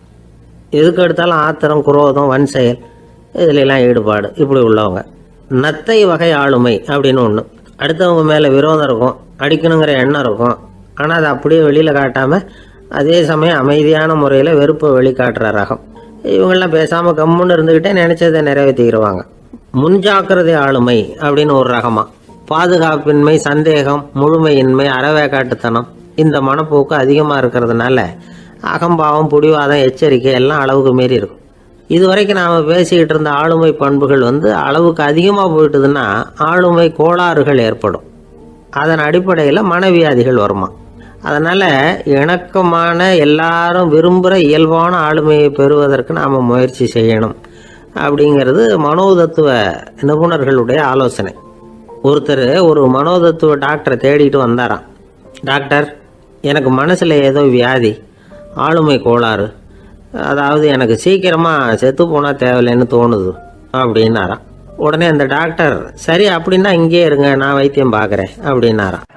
எதுக்கு எடுத்தாலும் ஆத்திரம், குரோதம், வன் செயல் இதுலெல்லாம் ஈடுபாடு இப்படி உள்ளவங்க. நத்தை வகை ஆளுமை அப்படின்னு ஒன்று. அடுத்தவங்க மேலே விரோதம் இருக்கும், அடிக்கணுங்கிற எண்ணம் இருக்கும். ஆனால் அதை அப்படியே வெளியில் காட்டாமல் அதே சமயம் அமைதியான முறையில் வெறுப்பை வெளிக்காட்டுற ரகம். இவங்கெல்லாம் பேசாமல் கம்முன்னு இருந்துக்கிட்டே நினச்சதை நிறைவேற்றிக்கிடுவாங்க. முன்ஜாக்கிரதை ஆளுமை அப்படின்னு ஒரு ரகமாக. பாதுகாப்பின்மை, சந்தேகம், முழுமையின்மை, அறவேக்காட்டுத்தனம் இந்த மனப்போக்கு அதிகமாக இருக்கிறதுனால அகம்பாவம், புடிவாதம், எச்சரிக்கை எல்லாம் அளவுக்கு மீறி இருக்கும். இதுவரைக்கும் நாம் பேசிக்கிட்டு இருந்த ஆளுமை பண்புகள் வந்து அளவுக்கு அதிகமாக போயிட்டுதுன்னா ஆளுமை கோளாறுகள் ஏற்படும். அதன் அடிப்படையில் மனவியாதிகள் வருமா. அதனால் இணக்கமான எல்லாரும் விரும்புகிற இயல்பான ஆளுமையை பெறுவதற்கு நாம் முயற்சி செய்யணும் அப்படிங்கிறது மனோதத்துவ நிபுணர்களுடைய ஆலோசனை. ஒருத்தர் ஒரு மனோதத்துவ டாக்டரை தேடிட்டு வந்தாராம். டாக்டர், எனக்கு மனசில் ஏதோ வியாதி, ஆளுமை கோளாறு, அதாவது எனக்கு சீக்கிரமாக செத்து போனால் தேவையில்லைன்னு தோணுது அப்படின்னாராம். உடனே அந்த டாக்டர், சரி அப்படின்னா இங்கே இருங்க, நான் வைத்தியம் பார்க்குறேன் அப்படின்னாராம்.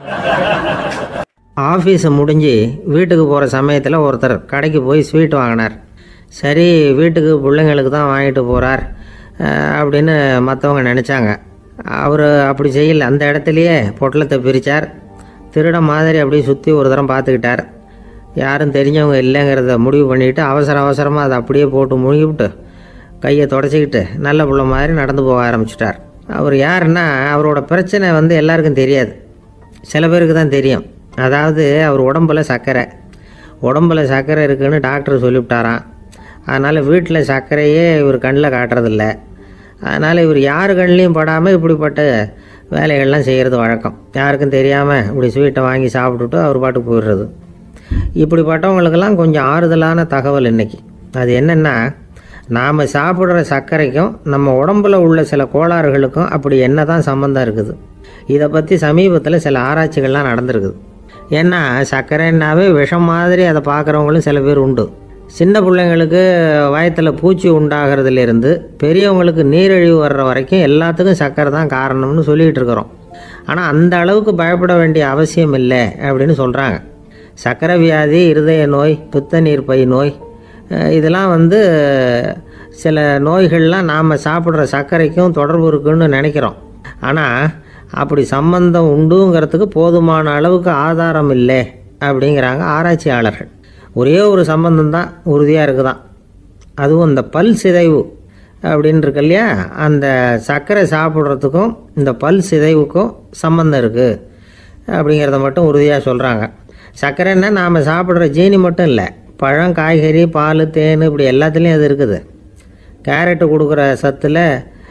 ஆஃபீஸை முடிஞ்சு வீட்டுக்கு போகிற சமயத்தில் ஒருத்தர் கடைக்கு போய் ஸ்வீட் வாங்கினார். சரி, வீட்டுக்கு பிள்ளைங்களுக்கு தான் வாங்கிட்டு போகிறார் அப்படின்னு மற்றவங்க நினச்சாங்க. அவர் அப்படி செய்யலை. அந்த இடத்துலையே பொட்டலத்தை பிரித்தார். திருட மாதிரி அப்படியே சுற்றி ஒரு தரம் பார்த்துக்கிட்டார். யாரும் தெரிஞ்சவங்க இல்லைங்கிறத முடிவு பண்ணிவிட்டு அவசர அவசரமாக அதை அப்படியே போட்டு முழுகிவிட்டு கையை தொடச்சிக்கிட்டு நல்ல பிள்ளை மாதிரி நடந்து போக ஆரம்பிச்சிட்டார். அவர் யாருன்னா, அவரோட பிரச்சனை வந்து எல்லாருக்கும் தெரியாது, சில பேருக்கு தான் தெரியும். அதாவது அவர் உடம்புல சர்க்கரை உடம்புல சர்க்கரை இருக்குதுன்னு டாக்டர் சொல்லிவிட்டாராம். அதனால் வீட்டில் சர்க்கரையே இவர் கண்ணில் காட்டுறதில்ல. அதனால் இவர் யார் கண்ணிலையும் படாமல் இப்படிப்பட்ட வேலைகள்லாம் செய்கிறது வழக்கம். யாருக்கும் தெரியாமல் இப்படி ஸ்வீட்டை வாங்கி சாப்பிட்டுட்டு அவர் பாட்டுக்கு போயிடுறது. இப்படிப்பட்டவங்களுக்கெல்லாம் கொஞ்சம் ஆறுதலான தகவல் இன்றைக்கி. அது என்னென்னா, நாம் சாப்பிட்ற சர்க்கரைக்கும் நம்ம உடம்பில் உள்ள சில கோளாறுகளுக்கும் அப்படி என்ன தான் சம்மந்தம் இருக்குது. இதை பற்றி சமீபத்தில் சில ஆராய்ச்சிகள்லாம் நடந்திருக்குது. ஏன்னா சர்க்கரைன்னாவே விஷம் மாதிரி அதை பார்க்குறவங்களும் சில பேர் உண்டு. சின்ன பிள்ளைங்களுக்கு வயத்தில் பூச்சி உண்டாகிறதுலேருந்து பெரியவங்களுக்கு நீரிழிவு வர்ற வரைக்கும் எல்லாத்துக்கும் சர்க்கரை தான் காரணம்னு சொல்லிகிட்டு இருக்கிறோம். ஆனால் அந்த அளவுக்கு பயப்பட வேண்டிய அவசியம் இல்லை அப்படின்னு சொல்கிறாங்க. சர்க்கரை வியாதி, இருதய நோய், பித்த நீர் பை நோய் இதெல்லாம் வந்து சில நோய்கள்லாம் நாம் சாப்பிட்ற சர்க்கரைக்கும் தொடர்பு இருக்குன்னு நினைக்கிறோம். ஆனால் அப்படி சம்பந்தம் உண்டுங்கிறதுக்கு போதுமான அளவுக்கு ஆதாரம் இல்லை அப்படிங்கிறாங்க ஆராய்ச்சியாளர்கள். ஒரே ஒரு சம்பந்தம் தான் உறுதியாக இருக்குதான். அதுவும் இந்த பல் சிதைவு அப்படின்னு இருக்கு இல்லையா, அந்த சர்க்கரை சாப்பிட்றதுக்கும் இந்த பல் சிதைவுக்கும் சம்பந்தம் இருக்குது அப்படிங்கிறத மட்டும் உறுதியாக சொல்கிறாங்க. சர்க்கரைன்னா நாம் சாப்பிட்ற ஜீனி மட்டும் இல்லை, பழம், காய்கறி, பால், தேன் இப்படி எல்லாத்துலேயும் அது இருக்குது. கேரட்டு கொடுக்குற சத்தில்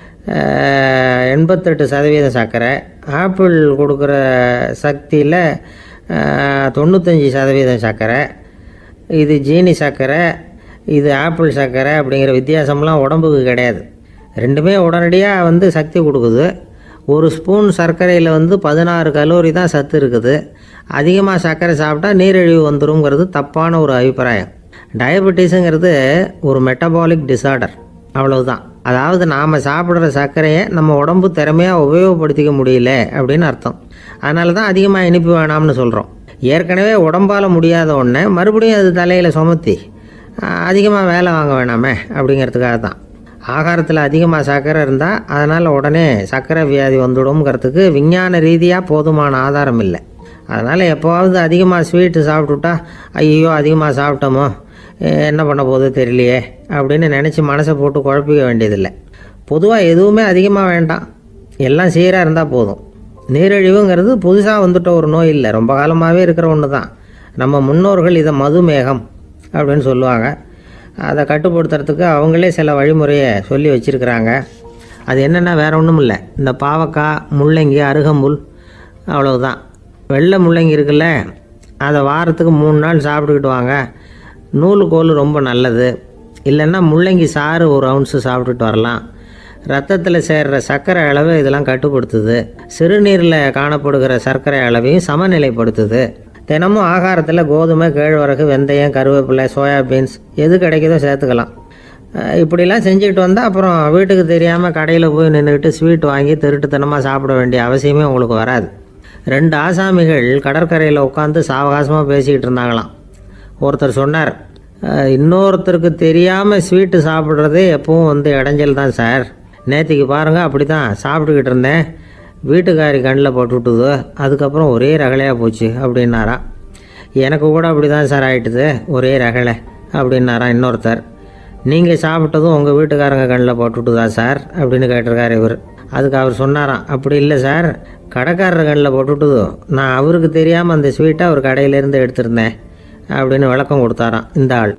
எண்பத்தெட்டு சதவீதம் சர்க்கரை, ஆப்பிள் கொடுக்குற சக்தியில் தொண்ணூத்தஞ்சு சதவீதம் சர்க்கரை. இது ஜீனி சர்க்கரை, இது ஆப்பிள் சர்க்கரை அப்படிங்கிற வித்தியாசம்லாம் உடம்புக்கு கிடையாது. ரெண்டுமே உடனடியாக வந்து சக்தி கொடுக்குது. ஒரு ஸ்பூன் சர்க்கரையில் வந்து பதினாறு கலோரி தான் சத்து இருக்குது. அதிகமாக சர்க்கரை சாப்பிட்டா நீரிழிவு வந்துருங்கிறது தப்பான ஒரு அபிப்பிராயம். டயபெட்டிஸுங்கிறது ஒரு மெட்டபாலிக் டிசார்டர், அவ்வளவுதான். அதாவது நாம் சாப்பிட்ற சர்க்கரையை நம்ம உடம்பு திறமையாக உபயோகப்படுத்திக்க முடியல அப்படின்னு அர்த்தம். அதனால தான் அதிகமாக இனிப்பு வேணாம்னு சொல்கிறோம். ஏற்கனவே உடம்பால் முடியாத ஒன்றை மறுபடியும் அது தலையில் சுமத்தி அதிகமாக வேலை வாங்க வேணாமே அப்படிங்கிறதுக்காக தான். ஆகாரத்தில் அதிகமாக சர்க்கரை இருந்தால் அதனால் உடனே சர்க்கரை வியாதி வந்துடும்ங்கிறதுக்கு விஞ்ஞான ரீதியாக போதுமான ஆதாரம் இல்லை. அதனால் எப்போவாவது அதிகமாக ஸ்வீட்டு சாப்பிட்டுட்டா ஐயோ அதிகமாக சாப்பிட்டோமோ என்ன பண்ண போகுது தெரியலையே அப்படின்னு நினச்சி மனசை போட்டு குழப்பிக்க வேண்டியதில்லை. பொதுவாக எதுவுமே அதிகமாக வேண்டாம், எல்லாம் சீராக இருந்தால் போதும். நீரிழிவுங்கிறது புதுசாக வந்துட்ட ஒரு நோய் இல்லை, ரொம்ப காலமாகவே இருக்கிற ஒன்று தான். நம்ம முன்னோர்கள் இதை மதுமேகம் அப்படின்னு சொல்லுவாங்க. அதை கட்டுப்படுத்துறதுக்கு அவங்களே சில வழிமுறையை சொல்லி வச்சுருக்கிறாங்க. அது என்னென்னா வேறு ஒன்றும் இல்லை, இந்த பாவக்காய், முள்ளங்கி, அருகம்புல், அவ்வளவுதான். வெள்ளை முள்ளங்கி இருக்குல்ல, அதை வாரத்துக்கு மூணு நாள் சாப்பிட்டுக்கிட்டு வாங்க. நூலுக்கோல் ரொம்ப நல்லது. இல்லைன்னா முள்ளங்கி சாறு ஒரு அவுன்ஸு சாப்பிட்டுட்டு வரலாம். ரத்தத்தில் சேர்கிற சர்க்கரை அளவை இதெல்லாம் கட்டுப்படுத்துது. சிறுநீரில் காணப்படுகிற சர்க்கரை அளவையும் சமநிலைப்படுத்துது. தினமும் ஆகாரத்தில் கோதுமை, கேழ்வரகு, வெந்தயம், கருவேப்பிலை, சோயாபீன்ஸ் எது கிடைக்குதோ சேர்த்துக்கலாம். இப்படிலாம் செஞ்சுக்கிட்டு வந்தால் அப்புறம் வீட்டுக்கு தெரியாமல் கடையில் போய் நின்றுக்கிட்டு ஸ்வீட் வாங்கி திருட்டுத்தனமாக சாப்பிட வேண்டிய அவசியமே உங்களுக்கு வராது. ரெண்டு ஆசாமிகள் கடற்கரையில் உட்காந்து சாவகாசமாக பேசிக்கிட்டு இருந்தாங்களாம். ஒருத்தர் சொன்னார், இன்னொருத்தருக்கு தெரியாமல் ஸ்வீட்டு சாப்பிட்றதே எப்பவும் வந்து இடைஞ்சல் தான் சார். நேற்றுக்கு பாருங்கள் அப்படி தான் சாப்பிட்டுக்கிட்டு இருந்தேன், வீட்டுக்காரி கண்ணில் போட்டுவிட்டுது, அதுக்கப்புறம் ஒரே ரகலையாக போச்சு அப்படின்னாரா. எனக்கு கூட அப்படி தான் சார் ஆகிட்டுது, ஒரே ரகலை அப்படின்னாரா இன்னொருத்தர். நீங்கள் சாப்பிட்டதும் உங்கள் வீட்டுக்காரங்க கண்ணில் போட்டுவிட்டுதா சார் அப்படின்னு கேட்டிருக்கார் இவர். அதுக்கு அவர் சொன்னாராம், அப்படி இல்லை சார், கடைக்காரர் கண்ணில் போட்டுவிட்டுதோ, நான் அவருக்கு தெரியாமல் அந்த ஸ்வீட்டை அவர் கடையிலேருந்து எடுத்திருந்தேன் அப்படின்னு விளக்கம் கொடுத்தாராம் இந்த ஆள்.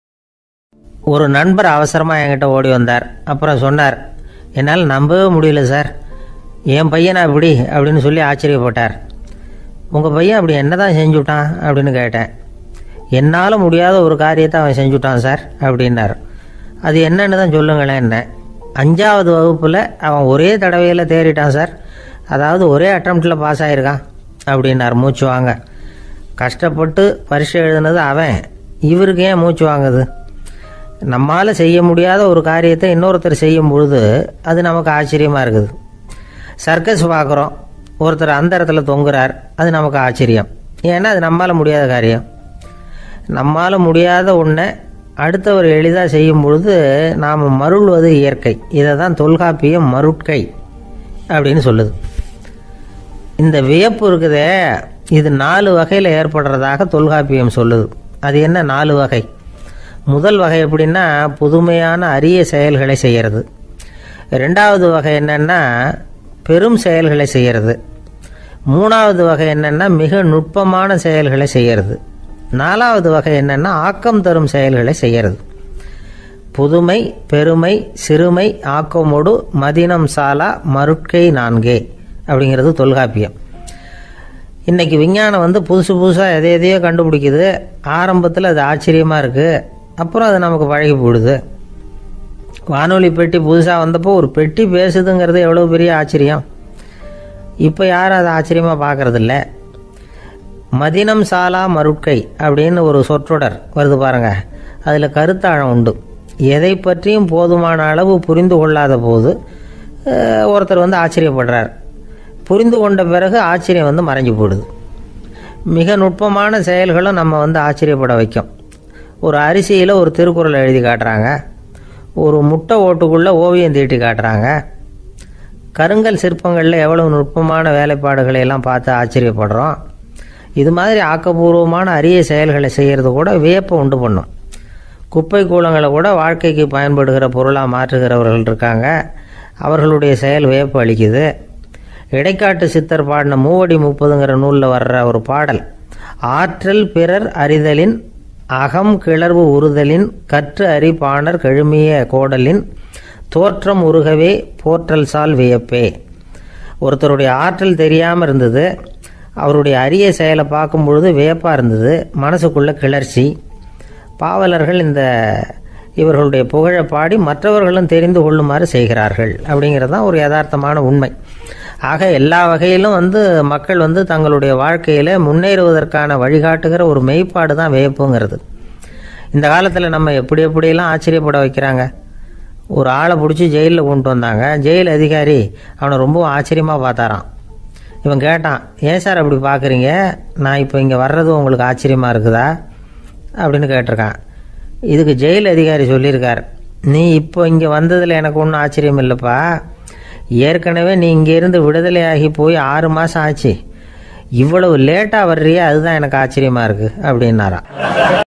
ஒரு நண்பர் அவசரமாக என்கிட்ட ஓடி வந்தார். அப்புறம் சொன்னார், என்னால் நம்பவே முடியல சார், என் பையனை அப்படி அப்படின்னு சொல்லி ஆச்சரியப்பட்டார். உங்கள் பையன் அப்படி என்ன தான் செஞ்சுட்டான் அப்படின்னு கேட்டேன். என்னால் முடியாத ஒரு காரியத்தை அவன் செஞ்சுட்டான் சார் அப்படின்னார். அது என்னன்னு தான் சொல்லுங்களேன். என்ன, அஞ்சாவது வகுப்பில் அவன் ஒரே தடவையில் தேறிட்டான் சார், அதாவது ஒரே அட்டம்ப்டில் பாஸ் ஆகிருக்கான் அப்படின்னார் மூச்சு வாங்க. கஷ்டப்பட்டு பரீட்சை எழுதுனது அவன், இவருக்கு ஏன் மூச்சு வாங்குது? நம்மால் செய்ய முடியாத ஒரு காரியத்தை இன்னொருத்தர் செய்யும் பொழுது அது நமக்கு ஆச்சரியமாக இருக்குது. சர்க்கஸ் பார்க்குறோம், ஒருத்தர் அந்த இடத்துல தொங்குறார், அது நமக்கு ஆச்சரியம். ஏன்னா அது நம்மால் முடியாத காரியம். நம்மால் முடியாத ஒன்றை அடுத்தவர் எளிதாக செய்யும் பொழுது நாம் மருள்வது இயற்கை. இதை தான் தொல்காப்பியம் மருட்கை அப்படின்னு சொல்லுது. இந்த வியப்பு இருக்குதே, இது நாலு வகையில் ஏற்படுறதாக தொல்காப்பியம் சொல்லுது. அது என்ன நாலு வகை? முதல் வகை எப்படின்னா புதுமையான அரிய செயல்களை செய்கிறது. ரெண்டாவது வகை என்னென்னா பெரும் செயல்களை செய்கிறது. மூணாவது வகை என்னென்னா மிக நுட்பமான செயல்களை செய்கிறது. நாலாவது வகை என்னென்னா ஆக்கம் தரும் செயல்களை செய்கிறது. புதுமை, பெருமை, சிறுமை, ஆக்கமோடு மதினம் சாலா மருட்கை நான்கே அப்படிங்கிறது தொல்காப்பியம். இன்றைக்கி விஞ்ஞானம் வந்து புதுசு புதுசாக எதை எதையோ கண்டுபிடிக்குது. ஆரம்பத்தில் அது ஆச்சரியமாக இருக்குது, அப்புறம் அது நமக்கு பழகி போடுது. வானொலி பெட்டி புதுசாக வந்தப்போ ஒரு பெட்டி பேசுதுங்கிறது எவ்வளோ பெரிய ஆச்சரியம். இப்போ யாரும் அதை ஆச்சரியமாக பார்க்குறதில்ல. மதினம் சாலா மருட்கை அப்படின்னு ஒரு சொற்றொடர் வருது பாருங்கள், அதில் கருத்தாழம் உண்டு. எதை பற்றியும் போதுமான அளவு புரிந்து கொள்ளாத போது ஒருத்தர் வந்து ஆச்சரியப்படுறார். புரிந்து கொண்ட பிறகு ஆச்சரியம் வந்து மறைஞ்சு போடுது. மிக நுட்பமான செயல்களும் நம்ம வந்து ஆச்சரியப்பட வைக்கும். ஒரு அரிசியில் ஒரு திருக்குறள் எழுதி காட்டுறாங்க, ஒரு முட்டை ஓட்டுக்குள்ளே ஓவியம் தீட்டி காட்டுறாங்க. கருங்கல் சிற்பங்களில் எவ்வளவு நுட்பமான வேலைப்பாடுகளை எல்லாம் பார்த்து ஆச்சரியப்படுறோம். இது மாதிரி ஆக்கப்பூர்வமான அரிய செயல்களை செய்கிறது கூட வியப்பை உண்டு பண்ணும். குப்பை கூலங்களை கூட வாழ்க்கைக்கு பயன்படுகிற பொருளாக மாற்றுகிறவர்கள் இருக்காங்க, அவர்களுடைய செயல் வியப்பு அளிக்குது. இடைக்காட்டு சித்தர் பாடின மூவடி முப்பதுங்கிற நூலில் வர்ற ஒரு பாடல், ஆற்றல் பிறர் அறிதலின் அகம் கிளர்வு உறுதலின் கற்று அறி பாணர் கெழுமிய கோடலின் தோற்றம் உருகவே போற்றல் சால் வியப்பே. ஒருத்தருடைய ஆற்றல் தெரியாமல் இருந்தது, அவருடைய அரிய செயலை பார்க்கும் பொழுது வியப்பாக இருந்தது, மனசுக்குள்ள கிளர்ச்சி. பாவலர்கள் இந்த இவர்களுடைய புகழை பாடி மற்றவர்களும் தெரிந்து கொள்ளுமாறு செய்கிறார்கள் அப்படிங்கிறது தான் ஒரு யதார்த்தமான உண்மை. ஆக எல்லா வகையிலும் வந்து மக்கள் வந்து தங்களுடைய வாழ்க்கையில் முன்னேறுவதற்கான வழிகாட்டுகிற ஒரு மெய்ப்பாடு தான் வியப்புங்கிறது. இந்த காலத்தில் நம்ம எப்படி எப்படியெல்லாம் ஆச்சரியப்பட வைக்கிறாங்க. ஒரு ஆளை பிடிச்சி ஜெயிலில் கொண்டு வந்தாங்க. ஜெயில் அதிகாரி அவனை ரொம்ப ஆச்சரியமாக பார்த்தாரான். இவன் கேட்டான், ஏன் சார் அப்படி பார்க்குறீங்க, நான் இப்போ இங்கே வர்றது உங்களுக்கு ஆச்சரியமாக இருக்குதா அப்படின்னு கேட்டிருக்கான். இதுக்கு ஜெயில் அதிகாரி சொல்லியிருக்கார், நீ இப்போ இங்கே வந்ததில் எனக்கு ஒன்றும் ஆச்சரியம் இல்லைப்பா, ஏற்கனவே நீ இங்கேருந்து விடுதலையாகி போய் ஆறு மாதம் ஆச்சு, இவ்வளவு லேட்டாக வர்றியே அதுதான் எனக்கு ஆச்சரியமாக இருக்குது அப்படின்னாரான்.